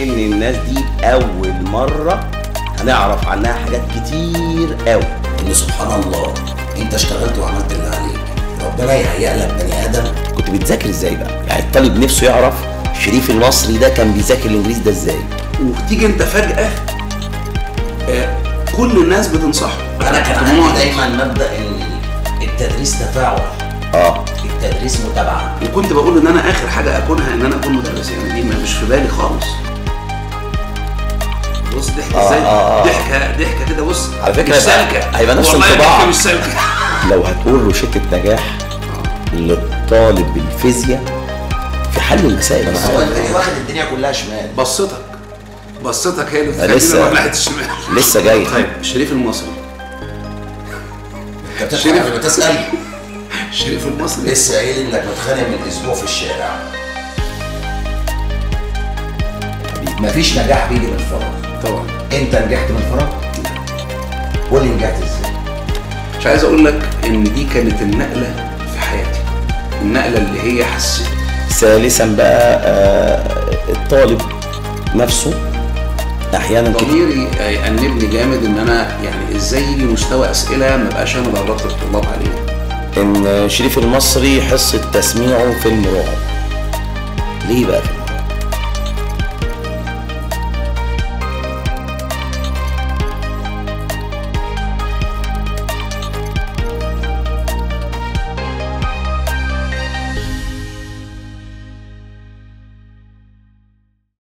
ان الناس دي اول مره هنعرف عنها حاجات كتير قوي. ان سبحان الله انت اشتغلت وعملت اللي عليك، ربنا يهيئ لك بني ادم. كنت بتذاكر ازاي بقى؟ يعني الطالب نفسه يعرف شريف المصري ده كان بيذاكر الانجليزي ده ازاي؟ وتيجي انت فجاه كل الناس بتنصحه. انا كان عندي دايما مبدا ان التدريس تفاعل، التدريس متابعه. وكنت بقول ان انا اخر حاجه اكونها ان انا اكون مدرس، يعني دي مش في بالي خالص. بص ضحك ازاي؟ ضحكه كده. بص على فكره مش سالكه، هيبقى نفس والله الطباع. مش سالكه. لو هتقول روشته نجاح للطالب بالفيزياء في حل المسائل، هو انت واخد الدنيا كلها شمال. بصتك هي اللي بتخلينا نروح ناحيه الشمال. لسه جاي. طيب شريف المصري، انت بتفهم بتسال. شريف المصري لسه قايل انك متخانق من اسبوع في الشارع. مفيش نجاح بيجي من الفراغ. طبعا. انت نجحت من الفراغ؟ قول لي نجحت ازاي؟ مش عايز اقول لك ان دي كانت النقله في حياتي، النقله اللي هي حسيت. ثالثا بقى الطالب نفسه احيانا ضميري يأنبني جامد ان انا يعني ازاي يجي مستوى اسئله ما بقاش انا دربت الطلاب عليه. ان شريف المصري حصه تسميعه فيلم رعب. ليه بقى؟